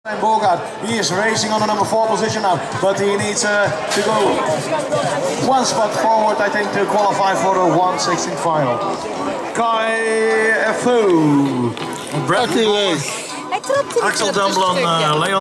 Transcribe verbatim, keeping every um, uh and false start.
Bogart, he is racing on the number four position now, but he needs uh, to go one spot forward, I think, to qualify for the one sixteen final. Kai F O, Bradley, Axel Dumblon, uh, Leon.